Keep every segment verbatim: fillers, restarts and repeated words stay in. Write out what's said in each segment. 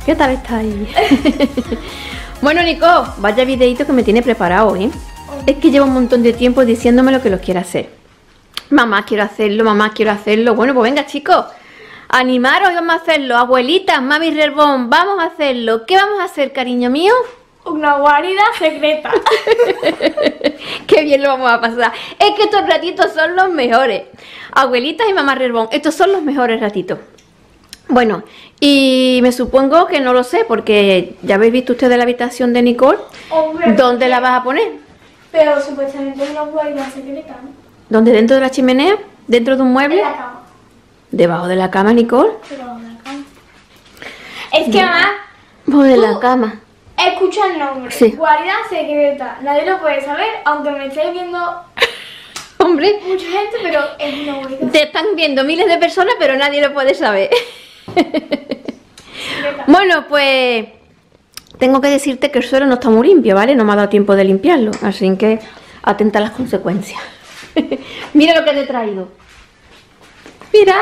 ¿Qué tal estáis? Bueno, Nico, vaya videito que me tiene preparado, ¿eh? Es que llevo un montón de tiempo diciéndome lo que los quiero hacer. Mamá, quiero hacerlo, mamá, quiero hacerlo. Bueno, pues venga, chicos, animaros y vamos a hacerlo. Abuelitas, mami Rerbón, vamos a hacerlo. ¿Qué vamos a hacer, cariño mío? Una guarida secreta. Qué bien lo vamos a pasar. Es que estos ratitos son los mejores. Abuelitas y mamá Rerbón, estos son los mejores ratitos. Bueno, y me supongo que no lo sé, porque ya habéis visto ustedes la habitación de Nicole. Hombre, ¿Dónde la vas a poner? pero supuestamente es una guarida secreta, ¿no? ¿Dónde? ¿Dentro de la chimenea? ¿Dentro de un mueble? En la cama. ¿Debajo de la cama, Nicole? Debajo de la cama. Es que mamá, ¿O de Tú- la cama? escucha el nombre. Sí. Guarida secreta. Nadie lo puede saber, aunque me estéis viendo Hombre, mucha gente, pero es una guarida te están viendo miles de personas, pero nadie lo puede saber. secreta. Bueno, pues tengo que decirte que el suelo no está muy limpio, ¿vale? No me ha dado tiempo de limpiarlo, así que atenta a las consecuencias. Mira lo que te he traído. Mira.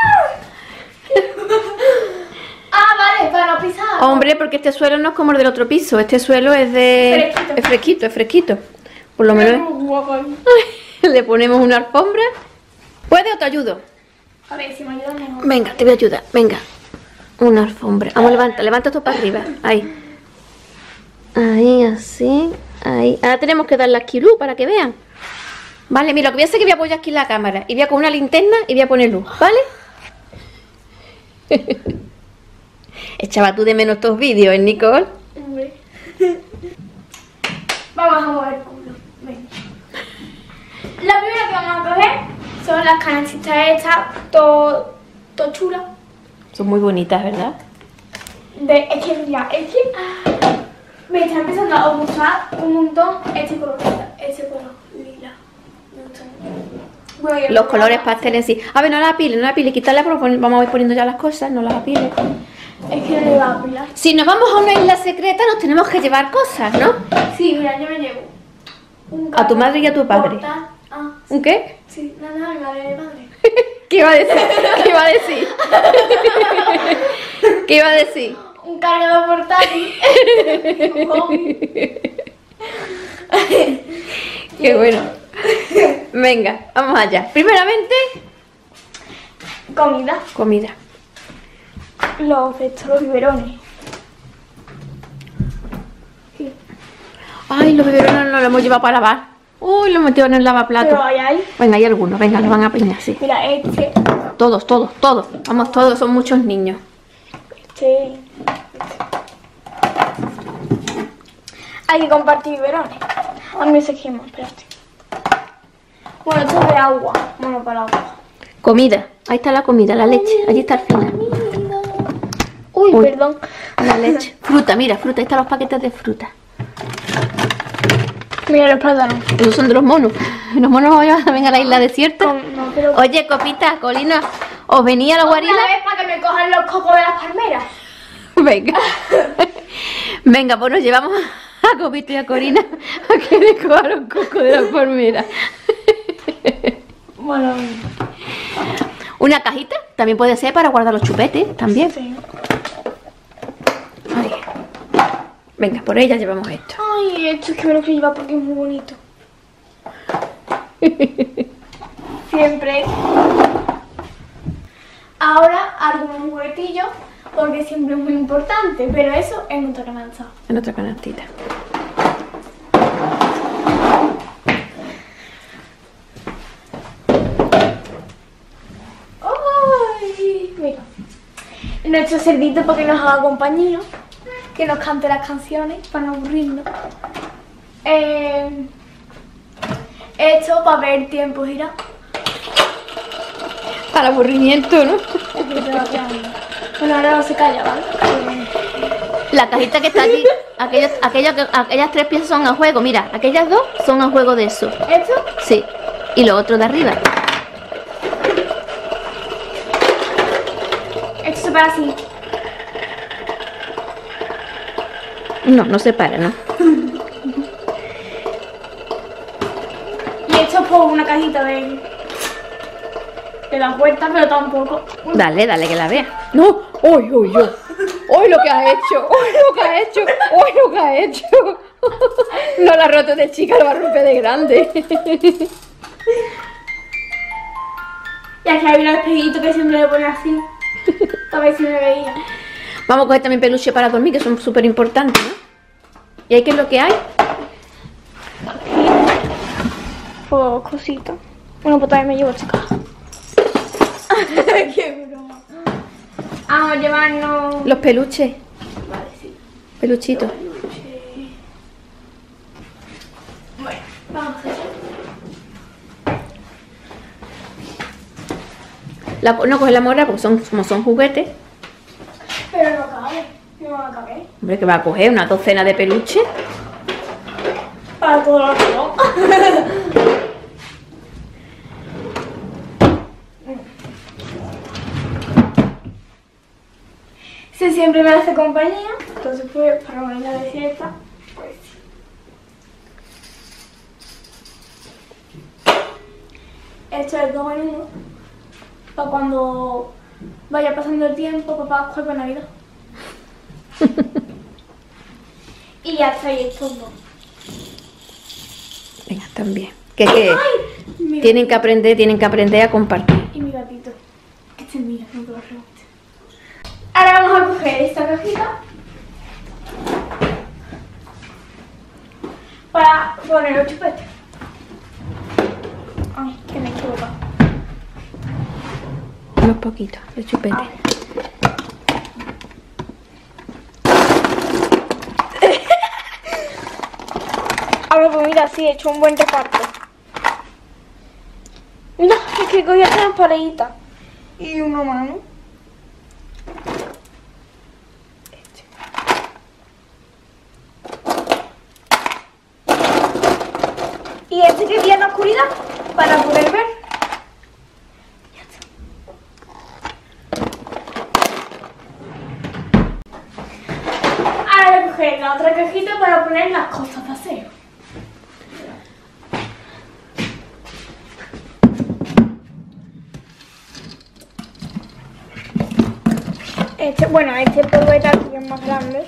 Ah, vale, para no pisar. Hombre, porque este suelo no es como el del otro piso. Este suelo es de... Fresquito. Es fresquito, es fresquito. Por lo Mira menos cómo guapo ahí. le ponemos una alfombra. ¿Puede o te ayudo? A ver, si me ayudan mejor. Venga, te voy a ayudar, venga. Una alfombra. Vamos, levanta, levanta esto para arriba. Ahí. Ahí, así. Ahí. Ahora tenemos que darle aquí luz para que vean. Vale, mira, lo que voy a hacer es que voy a apoyar aquí la cámara. Y voy a con una linterna y voy a poner luz, ¿vale? Echaba tú de menos estos vídeos, ¿eh, Nicole? Hombre. Vamos a mover el culo. Venga. La primera que vamos a coger son las canastitas estas, todo, todo chulas. Son muy bonitas, ¿verdad? De, es que mira, es que ah, me está empezando a gustar un montón este color, este color lila. Me gusta mucho. Bueno, y el Los color colores pastel. pasteles en sí. A ver, no las apiles, no las apiles. Quitarlas, pero pon- vamos a ir poniendo ya las cosas, no las apiles. Es que no le va a pilar. Si nos vamos a una isla secreta, nos tenemos que llevar cosas, ¿no? Sí, mira, yo me llevo un A tu madre y a tu padre. portátil. Ah, ¿Un qué? sí, nada, nada, mi madre y mi padre. ¿Qué iba a decir? ¿Qué iba a decir? ¿Qué iba a decir? Un cargador portátil. Un hobby. Qué bueno. Venga, vamos allá. Primeramente, Comida. comida. Los de estos, los biberones. Sí. Ay, los biberones no los hemos llevado para lavar. Uy, los hemos metido en el lavaplato. Pero ahí hay. Venga, hay algunos. Venga, los van a peinar, sí. Mira, este. Todos, todos, todos. Vamos, todos, son muchos niños. Este. Hay que compartir biberones. A mí se quema, espérate. Bueno, esto es de agua. Bueno, para agua. Comida. Ahí está la comida, la leche. Allí está el final. Uy, Uy. perdón. La leche. Fruta, mira, fruta. Ahí están los paquetes de fruta. Mira los plátanos. Esos son de los monos. Los monos van a venir a la isla desierta. Con- no, pero... Oye, Copita, Colina, ¿os venía a la Otra guarida? vez para que me cojan los cocos de las palmeras. Venga. Venga, pues nos llevamos a Copita y a Corina a que le cojan los cocos de la palmera. Bueno, Una cajita también puede ser para guardar los chupetes, también. sí. Ahí. Venga, por ella llevamos esto. Ay, esto es que me lo quiero llevar porque es muy bonito. Siempre. Ahora algunos juguetillos porque siempre es muy importante, pero eso es nuestra canasta. En otra canastita. Ay, mira. Nuestro cerdito para que nos haga compañía, que nos cante las canciones para no aburrirnos. Eh, esto para ver el tiempo girar. Para aburrimiento, ¿no? Bueno, ahora no se calla, ¿vale? La cajita que está aquí, aquellas, aquellas, aquellas tres piezas son a juego. Mira, aquellas dos son a juego de eso. ¿Esto? Sí. Y lo otro de arriba. Esto se para así. No, no se para, ¿no? Y esto es por una cajita de, de la puerta, pero tampoco. Dale, dale que la vea. No, uy, uy, uy. ¡Uy, lo que has hecho! ¡Uy, lo que has hecho! ¡Uy, lo que has hecho! No la ha roto de chica, lo va a romper de grande. Y aquí hay un espejito que siempre le pone así. A ver si me veía. Vamos a coger también peluche para dormir, que son súper importantes, ¿no? ¿Y ahí qué es lo que hay? Pues cositas. Bueno, pues también me llevo esta caja. ¡Qué broma! Vamos a llevarnos... Los peluches. Vale, sí. Peluchitos. Peluche. Bueno, vamos a hacer. La, no coge la mora porque son, como son juguetes. Pero no cabe. No va a caber. Hombre, que va a coger una docena de peluches. Para todo lo que no. Si siempre me hace compañía, entonces pues para una isla desierta, pues sí. Esto es dos en uno, para cuando vaya pasando el tiempo, papá coge para Navidad. Y ya está ahí estos dos. Venga, también. Que, que ¡Ay! Mi tienen que aprender, tienen que aprender a compartir. Y mi gatito, que este es mío, no te lo rebote. Ahora vamos a coger esta cajita para poner los chupetes. Ay, que me he equivocado. Unos poquitos de chupete. Ay. Ahora pues mira, sí, he hecho un buen reparto. Mira, es que cogí tres parejitas y una mano. Este. Y este que viene en la oscuridad para poder ver. Ya está. Ahora voy a coger la otra cajita para poner las cosas de aseo. Este, bueno, este polveta aquí es más grande.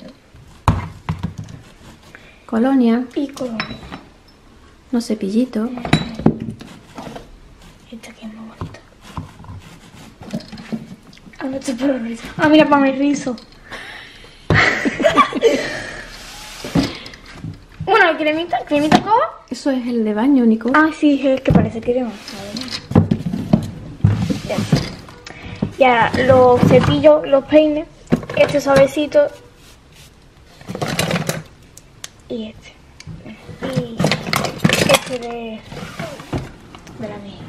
Colonia, Y colonia. unos cepillitos. Este aquí es más bonito. Ah, no, este es para el rizo. Ah, mira, para mi rizo. Bueno, cremita, cremita coba. Eso es el de baño, Nico. Ah, sí, es que parece crema. Ya está. Y ahora los cepillos, los peines, este suavecito y este. Y este de, de la mía.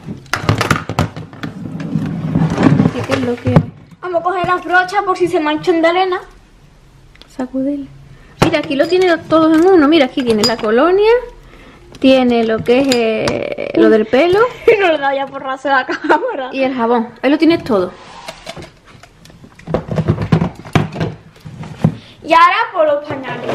¿Y qué es lo que hay? Vamos a coger las brochas por si se manchan de arena. Sacudirle. Mira, aquí lo tiene todos en uno. Mira, aquí tiene la colonia, tiene lo que es eh, lo del pelo No le da ya por raso la cámara. y el jabón. Ahí lo tienes todo. Y ahora por los pañales.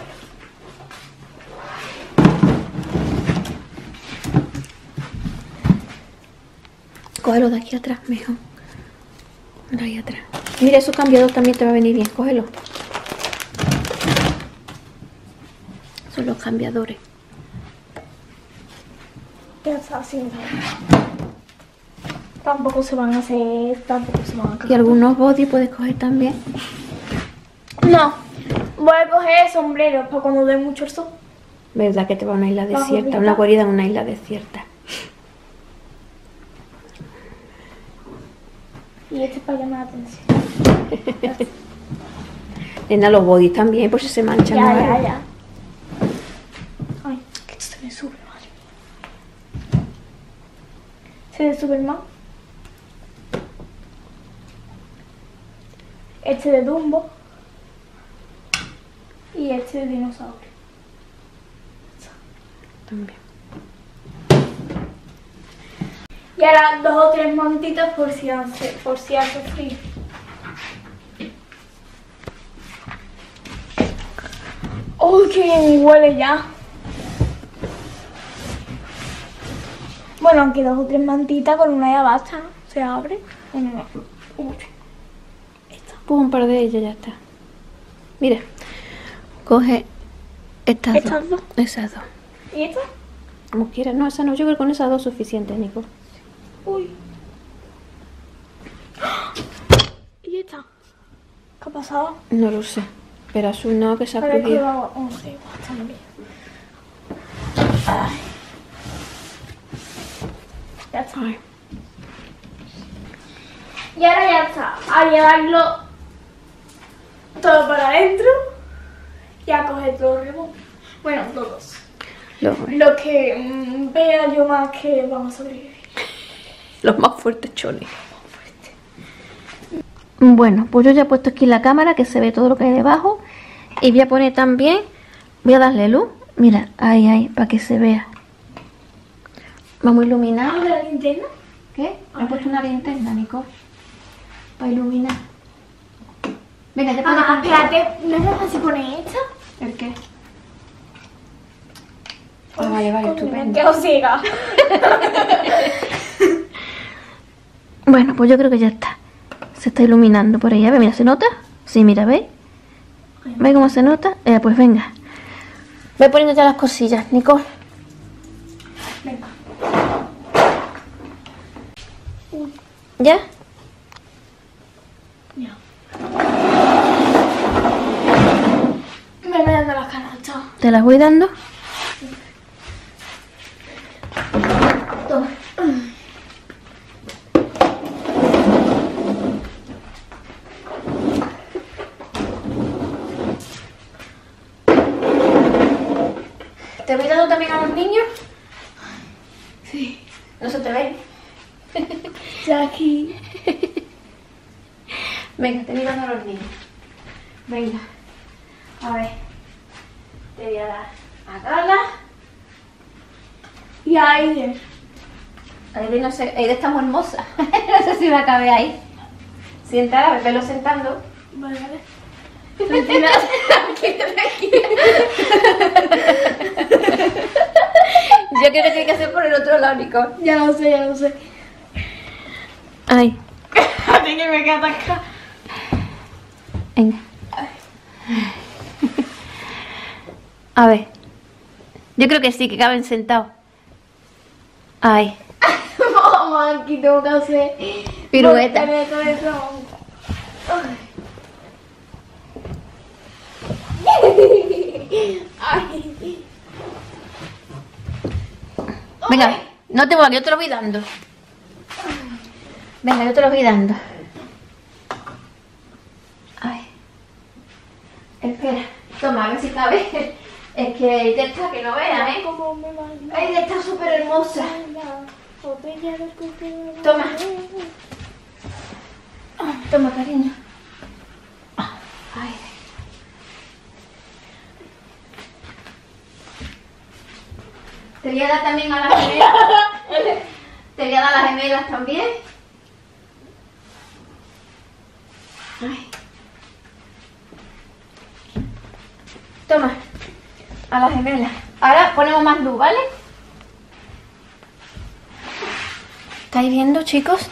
Cógelo de aquí atrás, mejor. De ahí atrás. Mira, esos cambiados también te va a venir bien. Cógelo. Son los cambiadores. Ya está así. Tampoco se van a hacer, tampoco se van a Y cagar. algunos body puedes coger también. No, voy a coger sombreros para cuando dé mucho el sol. ¿Verdad que te va a una isla Bajo desierta? vida. Una guarida en una isla desierta. Y este para llamar la atención. Nena, los bodies también, por si se manchan. Ya, o ya, algo. ya. Ay, que esto se me sube, madre mía. Se me sube más. Este de Dumbo. Y este de dinosaurio. También. Y ahora dos o tres mantitas por si hace, por si hace frío. ¡Uy, qué bien huele ya! Bueno, aunque dos o tres mantitas con una ya basta, ¿no? Se abre. Bueno, no. Uy, esta. Pues un par de ellas ya está. Mira, coge estas, ¿Estas dos. dos? Esas dos. ¿Y esta? Como quieras. No, esa no. Yo creo que con esas dos suficientes, Nico. Uy. ¿Y esta? ¿Qué ha pasado? No lo sé. Pero azul no, que se ha Ahora he cogido. colgado once igual también. Ay. Ya está. Ay. Y ahora ya está. A llevarlo todo para adentro y a coger todos los remos. Bueno, todos. Los, Lo que mm, vea yo más que vamos a sobrevivir. los más fuertes chones. Bueno, pues yo ya he puesto aquí la cámara que se ve todo lo que hay debajo. Y voy a poner también, voy a darle luz. Mira, ahí, ahí, para que se vea. Vamos a iluminar. ¿Vamos a la linterna? ¿Qué? Me he puesto una linterna, Nico. Para iluminar. Venga, ya puedes Ah, poner- espérate, ¿no es más fácil poner esta? ¿El qué? Ah, vale, vale, estupendo. Que os siga. Bueno, pues yo creo que ya está. Se está iluminando por ahí. A ver, mira, ¿se nota? Sí, mira, ¿veis? ¿Veis cómo se nota? Eh, pues venga. Voy poniendo ya las cosillas, Nicole. Venga. ¿Ya? Ya. Me voy dando las canastas. ¿Te las voy dando? Toma. ¿Te voy dando también a los niños? Sí. No se te ve. Ya aquí. Venga, te voy dando a los niños. Venga. A ver. Te voy a dar a Carla. Y a Aide. Aide, no sé, Aide está muy hermosa. No sé si va a caber ahí. Siéntala, a ver, velo sentando. Vale, vale. Tranquila, tranquila, tranquila. Yo creo que tiene que hacer por el otro lado, Nico. Ya lo sé, ya lo sé. Ay, Así que me queda atascada. venga. A ver. Yo creo que sí, que caben sentados. Ay, Mamá, aquí tengo que hacer pirueta. volteretas. Ay. Venga, no te voy, yo te lo voy dando. Venga, yo te lo voy dando. Ay. Espera, toma, a ver si cabe. Es que Aide está, que no veas, ¿eh? Como me manda Aide está súper hermosa. la botella de coco. Toma. Toma, cariño. Ay. Te voy a dar también a las gemelas. Te voy a dar a las gemelas también. Ay. Toma. A las gemelas. Ahora ponemos más luz, ¿vale? ¿Estáis viendo, chicos?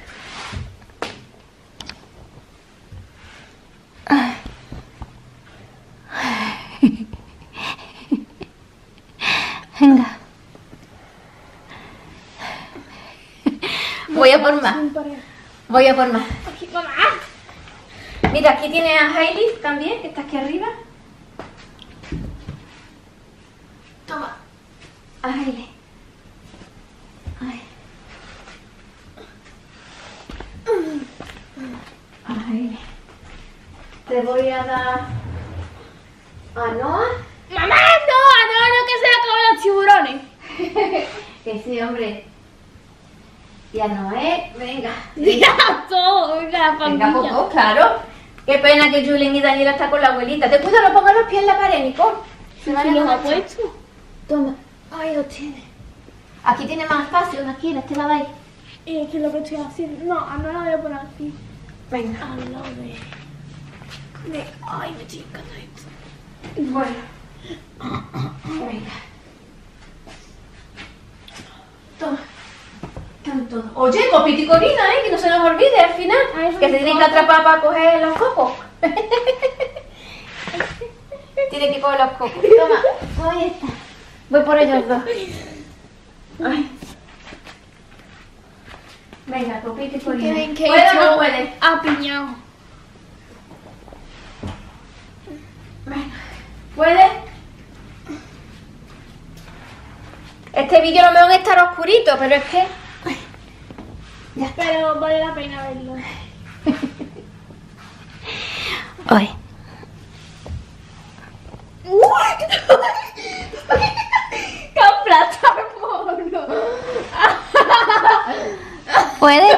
Venga. Voy a por más. Voy a por más. Aquí, mamá. Mira, aquí tiene a Hailey también, que está aquí arriba. Toma. A Hailey. Ay. A Hailey. Te voy a dar a Noah. Mamá, no, no, no, que se le acaban los tiburones. Que sí, hombre. Y a Noé, venga. Ya todo, la Venga, familia. poco, claro. Qué pena que Julien y Daniela están con la abuelita. Te cuido, no pongas los pies en la pared, Nicole. Se van a ¿Los ha manchar. puesto? Toma. Ay, lo tiene. Aquí tiene más espacio, aquí, en este lado ahí. Y es que lo que estoy haciendo. No, no la voy a poner aquí. Venga. Al lado de. de ay, me estoy encantando esto. Bueno. Venga. Toma. Toma. todo. Oye, copita y corina, ¿eh? Que no se nos olvide al final. Ay, que se tiene que atrapar para coger los cocos. Tiene que coger los cocos. Toma, ahí está. Voy por ellos dos. Ay. Venga, copita y corina. Tienen que ¿Puede o no yo puede? apiñado. Venga. ¿Puede? Este vídeo a lo mejor estará oscurito, pero es que... Ya. Pero vale la pena verlo. Ay. ¡Qué aplastado, mono! ¿Puede?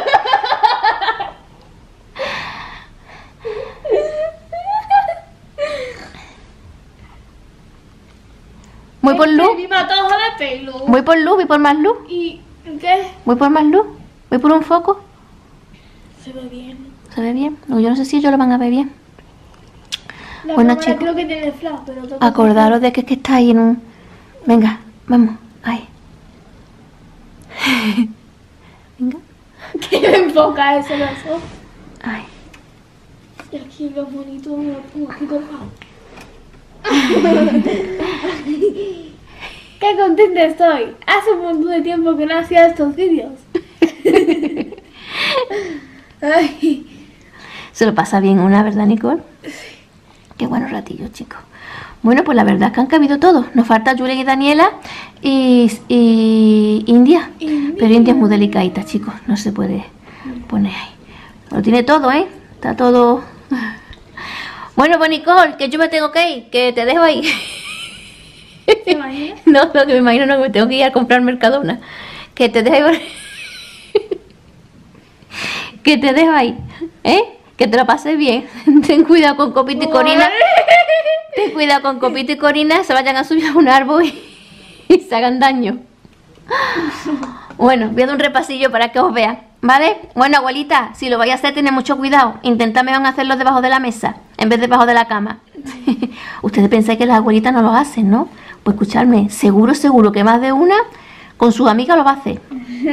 Voy por luz. Mi patojo de pelo. Voy por luz, voy por más luz. ¿Y qué? Voy por más luz. Voy por un foco. Se ve bien. ¿Se ve bien? No, yo no sé si ellos lo van a ver bien. La Bueno, cámara chicos, creo que tiene flash, pero toca acordaros de que es que está ahí en un... Venga, vamos. Ahí. Venga. que me enfoca ese lazo. Ay. Y aquí lo bonito, me lo pongo aquí colgado. Qué contenta estoy. Hace un montón de tiempo que no hacía estos vídeos. Ay. Se lo pasa bien una, ¿verdad, Nicole? Qué buenos ratillos, chicos. Bueno, pues la verdad es que han cabido todos. Nos falta Julia y Daniela y, y India. India. Pero India es muy delicadita, chicos. No se puede poner ahí. Lo tiene todo, ¿eh? Está todo... Bueno, pues Nicole, que yo me tengo que ir. Que te dejo ahí. ¿Te imaginas? No, no, que me imagino no, que me tengo que ir a comprar Mercadona. Que te dejo ahí. Que te dejo ahí. ¿Eh? Que te lo pases bien. Ten cuidado con Copita y Corina. Ten cuidado con Copita y Corina. Se vayan a subir a un árbol y, y se hagan daño. Bueno, voy a dar un repasillo para que os vean. ¿Vale? Bueno, abuelita, si lo vais a hacer, tened mucho cuidado. Intentad mejor hacerlo debajo de la mesa en vez de debajo de la cama. Ustedes pensáis que las abuelitas no lo hacen, ¿no? Pues escuchadme, seguro, seguro que más de una con sus amigas lo va a hacer.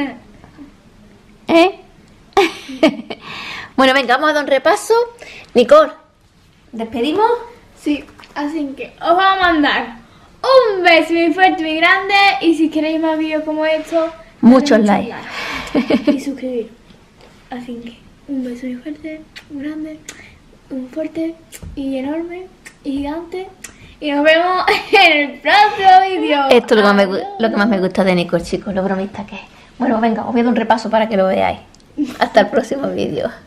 ¿Eh? Bueno, venga, vamos a dar un repaso. Nicole, ¿despedimos? Sí, así que os voy a mandar un beso muy fuerte, muy grande. Y si queréis más vídeos como estos, Muchos likes. like. Y suscribir. Así que un beso muy fuerte, muy grande, muy fuerte y enorme y gigante. Y nos vemos en el próximo vídeo. Esto es lo que, más me, gu- lo que más me gusta de Nicole, chicos, lo bromista que es. Bueno, venga, os voy a dar un repaso para que lo veáis. Hasta el próximo vídeo.